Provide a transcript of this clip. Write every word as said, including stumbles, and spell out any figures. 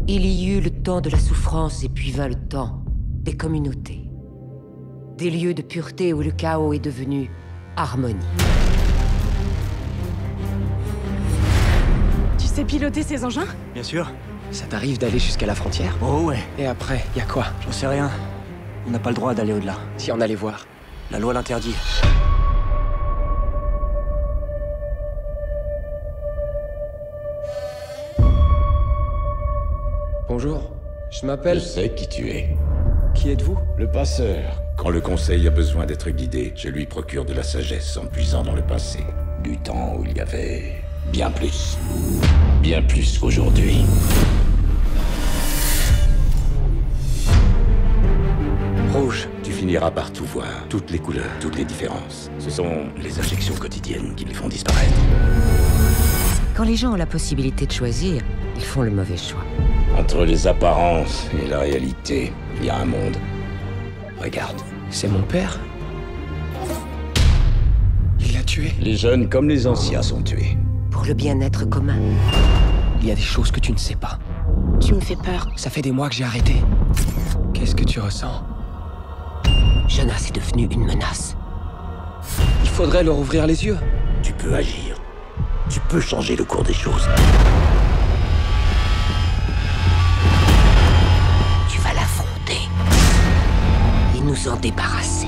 Il y eut le temps de la souffrance et puis vint le temps des communautés. Des lieux de pureté où le chaos est devenu harmonie. Tu sais piloter ces engins? Bien sûr. Ça t'arrive d'aller jusqu'à la frontière? Oh ouais. Et après, y a quoi? J'en sais rien. On n'a pas le droit d'aller au-delà. Si on allait voir. La loi l'interdit. Bonjour, je Je m'appelle... sais qui tu es. Qui êtes-vous? Le passeur. Quand le conseil a besoin d'être guidé, je lui procure de la sagesse en puisant dans le passé. Du temps où il y avait bien plus. Bien plus qu'aujourd'hui. Rouge. Tu finiras par tout voir, toutes les couleurs, toutes les différences. Ce sont les injections quotidiennes qui les font disparaître. Quand les gens ont la possibilité de choisir, ils font le mauvais choix. Entre les apparences et la réalité, il y a un monde. Regarde. C'est mon père? Il l'a tué? Les jeunes comme les anciens sont tués. Pour le bien-être commun. Il y a des choses que tu ne sais pas. Tu me fais peur. Ça fait des mois que j'ai arrêté. Qu'est-ce que tu ressens? Jonas est devenu une menace. Il faudrait leur ouvrir les yeux. Tu peux agir. Tu peux changer le cours des choses. Tu vas l'affronter et nous en débarrasser.